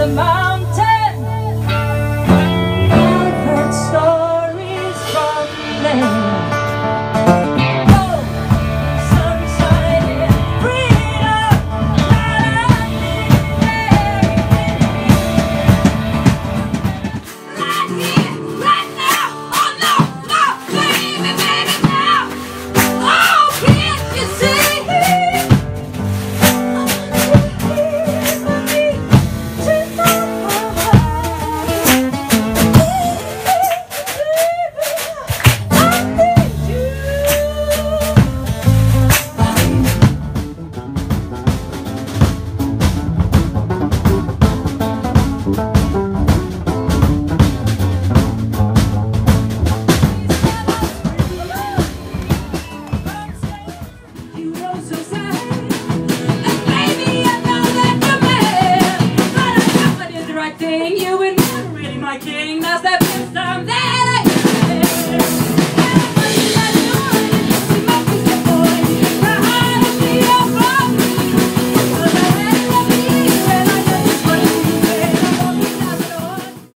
a mountain. I've heard stories from there. You were never really my king. That's the best time that I